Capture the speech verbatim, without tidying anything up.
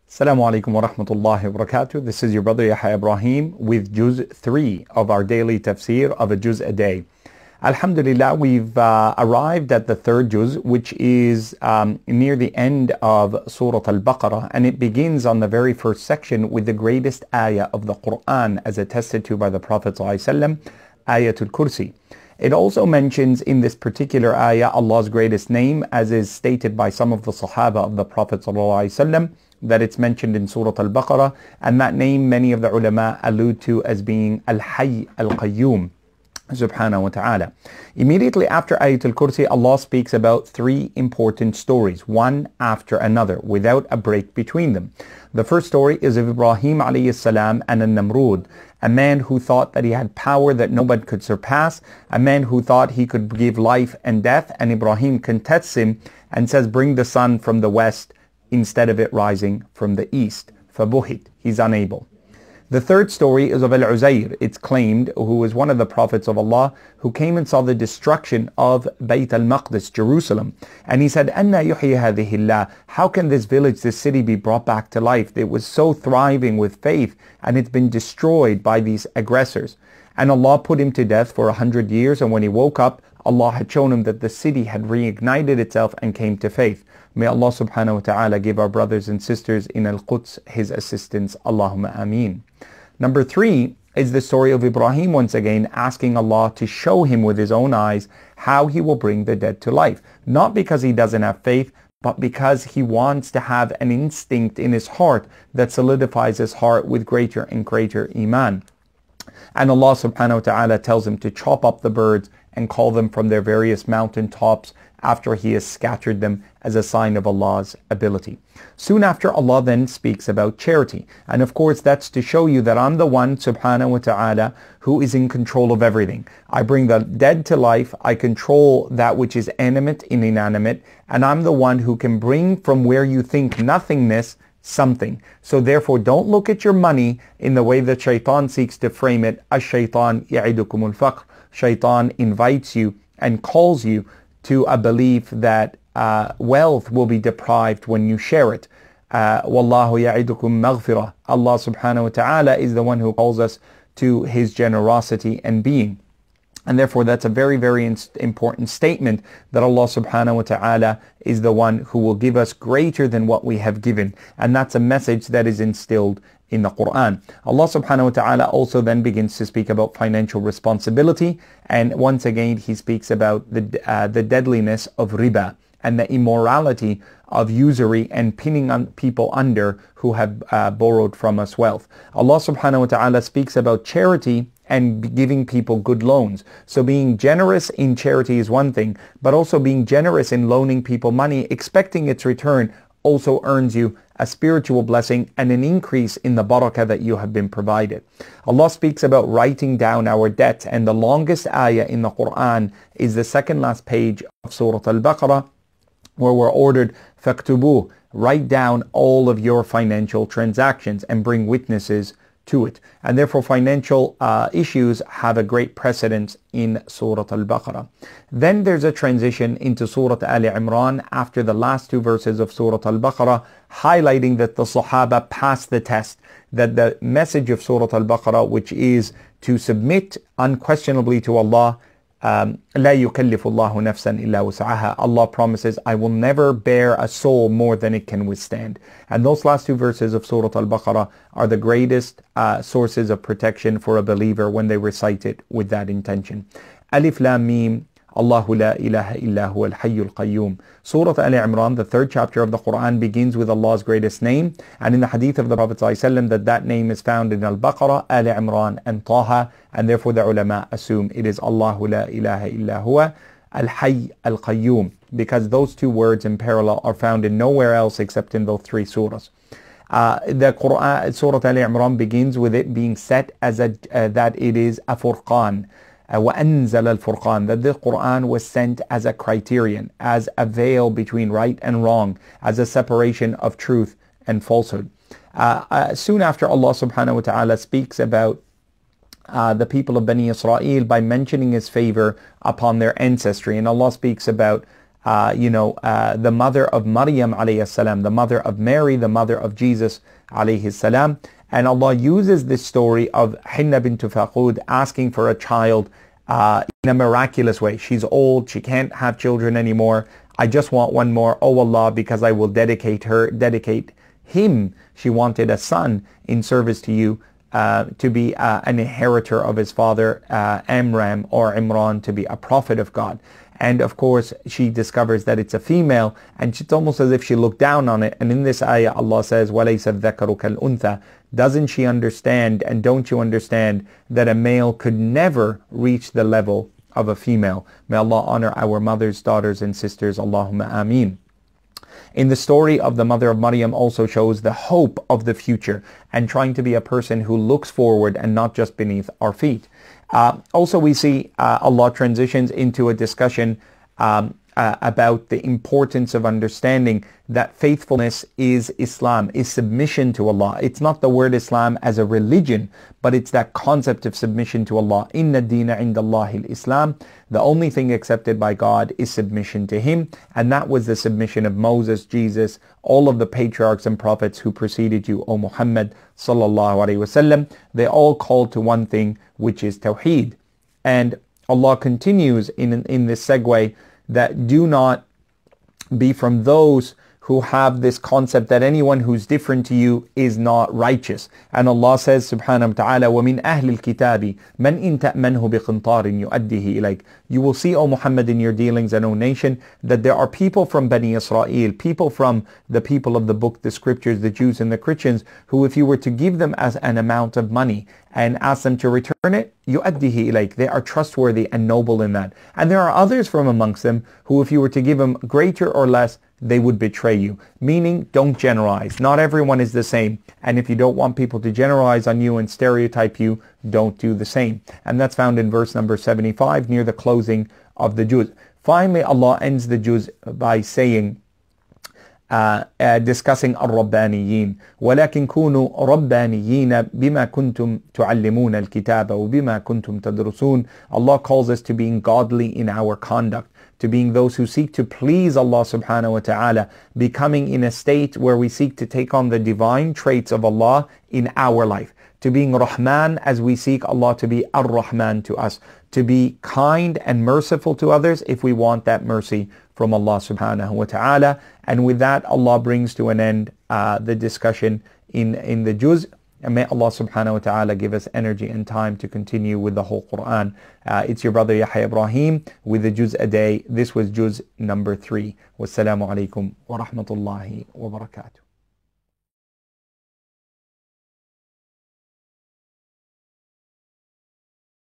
Assalamu alaikum wa rahmatullahi wa barakatuh. This is your brother Yahya Ibrahim with Juz three of our daily tafsir of a Juz a day. Alhamdulillah, we've uh, arrived at the third Juz, which is um, near the end of Surah Al-Baqarah, and it begins on the very first section with the greatest ayah of the Quran as attested to by the Prophet ﷺ, Ayatul Kursi. It also mentions in this particular ayah Allah's greatest name, as is stated by some of the Sahaba of the Prophet ﷺ, that it's mentioned in Surah Al-Baqarah, and that name many of the ulama allude to as being Al-Hayy Al-Qayyum subhanahu wa ta'ala. Immediately after Ayatul Kursi, Allah speaks about three important stories, one after another, without a break between them. The first story is of Ibrahim alayhi salam and An-Namrud, a man who thought that he had power that nobody could surpass, a man who thought he could give life and death, and Ibrahim contests him and says, bring the sun from the west instead of it rising from the east. فَبُهِت, he's unable. The third story is of Al-Uzair, it's claimed, who was one of the prophets of Allah, who came and saw the destruction of Bayt al-Maqdis, Jerusalem. And he said, أَنَّا يُحْيِي هَذِهِ اللَّهِ, how can this village, this city be brought back to life? It was so thriving with faith, and it's been destroyed by these aggressors. And Allah put him to death for a hundred years, and when he woke up, Allah had shown him that the city had reignited itself and came to faith. May Allah subhanahu wa ta'ala give our brothers and sisters in Al-Quds His assistance. Allahumma ameen. Number three is the story of Ibrahim once again asking Allah to show him with his own eyes how he will bring the dead to life. Not because he doesn't have faith, but because he wants to have an instinct in his heart that solidifies his heart with greater and greater iman. And Allah subhanahu wa ta'ala tells him to chop up the birds and call them from their various mountain tops after he has scattered them as a sign of Allah's ability. Soon after, Allah then speaks about charity. And of course, that's to show you that I'm the one, subhanahu wa ta'ala, who is in control of everything. I bring the dead to life, I control that which is animate and inanimate, and I'm the one who can bring from where you think nothingness something. So therefore, don't look at your money in the way that shaitan seeks to frame it. Ash-shaytan ya'idukum al-faqr. Shaitan invites you and calls you to a belief that uh, wealth will be deprived when you share it. Uh, Wallahu ya'idukum maghfirah. Allah subhanahu wa ta'ala is the one who calls us to His generosity and being. And therefore, that's a very, very important statement that Allah subhanahu wa ta'ala is the one who will give us greater than what we have given. And that's a message that is instilled in the Quran. Allah subhanahu wa ta'ala also then begins to speak about financial responsibility. And once again, He speaks about the, uh, the deadliness of riba and the immorality of usury and pinning on people under who have uh, borrowed from us wealth. Allah subhanahu wa ta'ala speaks about charity and giving people good loans. So being generous in charity is one thing, but also being generous in loaning people money, expecting its return, also earns you a spiritual blessing and an increase in the barakah that you have been provided. Allah speaks about writing down our debts, and the longest ayah in the Quran is the second last page of Surah Al-Baqarah, where we're ordered, فَاكْتُبُوهُ, write down all of your financial transactions and bring witnesses to it. And therefore financial uh, issues have a great precedence in Surah Al-Baqarah. Then there's a transition into Surah Ali Imran after the last two verses of Surah Al-Baqarah, highlighting that the Sahaba passed the test, that the message of Surah Al-Baqarah, which is to submit unquestionably to Allah, Um, لا يكلف الله نفسا إلا وسعها. Allah promises, I will never bear a soul more than it can withstand. And those last two verses of Surah Al-Baqarah are the greatest uh, sources of protection for a believer when they recite it with that intention. Alif Lam Mim, Allahu la ilaha illa huwa al-hayyul qayyum. Surah Ali Imran, the third chapter of the Quran, begins with Allah's greatest name, and in the hadith of the Prophet ﷺ that that name is found in Al-Baqarah, Ali Imran, and Taha, and therefore the ulama assume it is Allahu la ilaha illa huwa al-hayy al-qayyum, because those two words in parallel are found in nowhere else except in those three surahs. Uh, the Quran, Surah Ali Imran begins with it being set as a, uh, that it is a furqan. وَأَنزَلَ الْفُرْقَانِ, that the Quran was sent as a criterion, as a veil between right and wrong, as a separation of truth and falsehood. Uh, uh, soon after, Allah subhanahu wa ta'ala speaks about uh, the people of Bani Israel by mentioning His favor upon their ancestry. And Allah speaks about uh, you know, uh, the mother of Maryam alayhi salam, the mother of Mary, the mother of Jesus alayhi salam. And Allah uses this story of Hinna bint Faqud asking for a child uh, in a miraculous way. She's old, she can't have children anymore. I just want one more, oh Allah, because I will dedicate her, dedicate him. She wanted a son in service to you, uh, to be uh, an inheritor of his father, uh, Amram or Imran, to be a prophet of God. And of course, she discovers that it's a female, and it's almost as if she looked down on it. And in this ayah, Allah says, وَلَيْسَ الذَّكَرُ كَالْأُنْثَى. Doesn't she understand, and don't you understand, that a male could never reach the level of a female? May Allah honor our mothers, daughters, and sisters. Allahumma ameen. In the story of the mother of Maryam also shows the hope of the future and trying to be a person who looks forward and not just beneath our feet. Uh, also, we see uh, Allah transitions into a discussion um, uh, about the importance of understanding that faithfulness is Islam, is submission to Allah. It's not the word Islam as a religion, but it's that concept of submission to Allah. Inna deena indallahi al-Islam. The only thing accepted by God is submission to Him. And that was the submission of Moses, Jesus, all of the patriarchs and prophets who preceded you, O Muhammad sallallahu alaihi wasallam. They all called to one thing, which is Tawheed. And Allah continues in, in this segue that do not be from those who have this concept that anyone who's different to you is not righteous. And Allah says subhanahu wa ta'ala, وَمِنْ أَهْلِ الْكِتَابِ مَنْ إِن تَأْمَنْهُ بِقِنْطَارٍ يُؤَدِّهِ إِلَيْكَ. You will see, O Muhammad, in your dealings and O nation, that there are people from Bani Israel, people from the people of the book, the scriptures, the Jews and the Christians, who if you were to give them as an amount of money and ask them to return it, يُؤَدِّهِ إِلَيْكَ. They are trustworthy and noble in that. And there are others from amongst them who if you were to give them greater or less, they would betray you. Meaning, don't generalize. Not everyone is the same. And if you don't want people to generalize on you and stereotype you, don't do the same. And that's found in verse number seventy-five near the closing of the juz. Finally, Allah ends the juz by saying, Uh, uh, discussing الربانيين ولكن كونوا ربانيين بما كنتم تعلمون الكتاب وبما كنتم تدرسون. Allah calls us to being godly in our conduct, to being those who seek to please Allah subhanahu wa ta'ala, becoming in a state where we seek to take on the divine traits of Allah in our life, to being Rahman as we seek Allah to be Ar-Rahman to us, to be kind and merciful to others if we want that mercy from Allah subhanahu wa ta'ala. And with that, Allah brings to an end uh, the discussion in, in the juz. And may Allah subhanahu wa ta'ala give us energy and time to continue with the whole Quran. Uh, it's your brother Yahya Ibrahim with the juz a day. This was juz number three. Wassalamu alaikum wa rahmatullahi wa barakatuh.